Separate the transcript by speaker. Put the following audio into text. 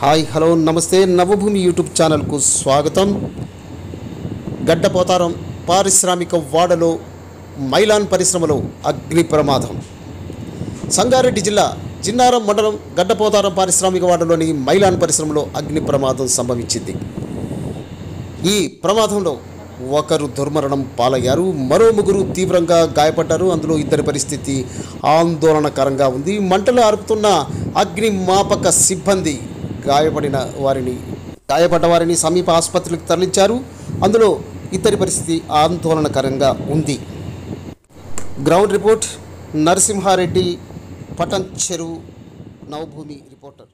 Speaker 1: Hi hello నమస్తే Navabhoomi YouTube ఛానల్కు స్వాగతం. గడ్డపోతారం పారిశ్రామిక వాడలో మైలాన్ పరిశ్రమలో అగ్ని ప్రమాదం. సంగారెడ్డి జిల్లా జిన్నారం మండలం గడ్డపోతారం పారిశ్రామిక వాడలోని మైలాన్ పరిశ్రమలో అగ్ని ప్రమాదం సంభవించింది. ఈ ప్రమాదంలో ఒకరు దుర్మరణం పాలయ్యారు, మరో ముగ్గురు తీవ్రంగా గాయపడ్డారు. అందులో ఇద్దరి పరిస్థితి ఆందోళనకరంగా ఉంది. మంటలు ఆర్పుతున్న అగ్నిమాపక సిబ్బంది గాయపడ్డ వారిని సమీప ఆసుపత్రికి తరలించారు. అందులో ఇద్దరి పరిస్థితి ఆందోళనకరంగా ఉంది. గ్రౌండ్ రిపోర్ట్ నరసింహారెడ్డి, పటన్ చెరువు, నవభూమి రిపోర్టర్.